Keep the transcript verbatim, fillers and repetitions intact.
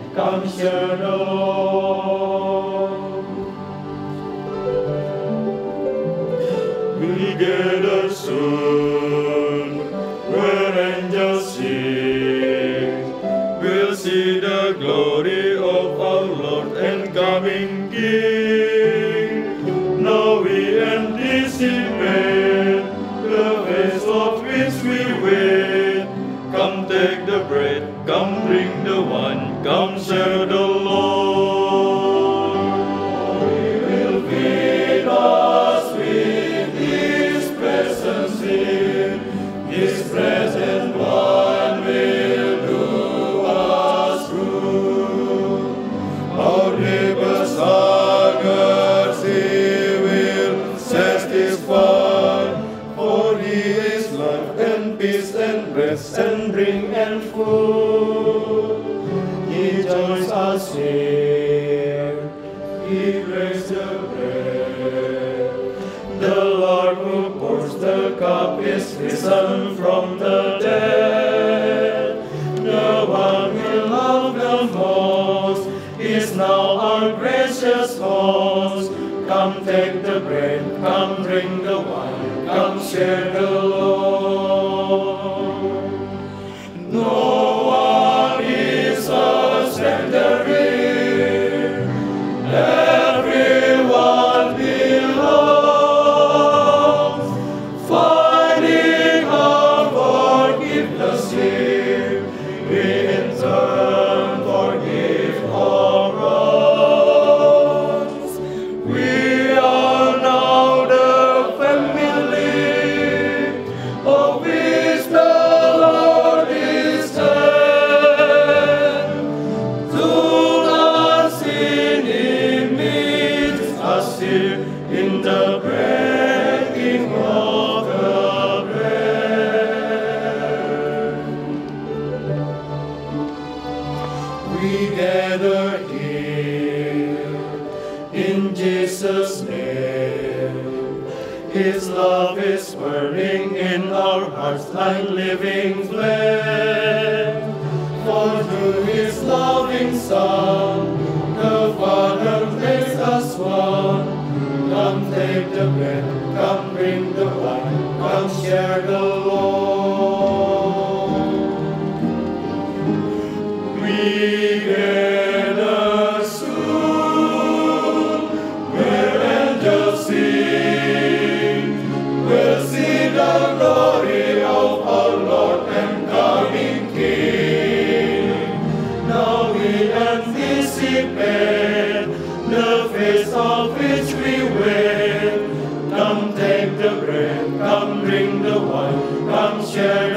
come share the Lord. We gather soon, where angels sing. We'll see the glory of our Lord and coming King. Now we anticipate the face of which we wait. Come take the bread, come drink the wine, come share the Lord. He will feed us with His presence here. His present one will do us good. Our neighbors hunger, He will satisfy. For He is life and peace and rest and drink and food. He joins us here. He breaks the bread. The Lord who pours the cup is risen from the dead. The one we love the most is now our gracious host. Come take the bread, come drink the wine, come share the Lord. No one is a stranger here. Everyone belongs. Finding our forgiveness here, we in turn forgive our wrongs. We are now the family of which the Lord is head. Soon unseen He meets us here in the breaking of the bread. We gather here in Jesus' name. His love is burning in our hearts like living flame. For through His loving Son, the Father makes us one. Come take the bread, come bring the wine, come share the Lord. We gather soon, where angels sing. We'll see the glory of our Lord and coming King. Now we anticipate the face of which we wait. Come take the bread, come drink the wine, come share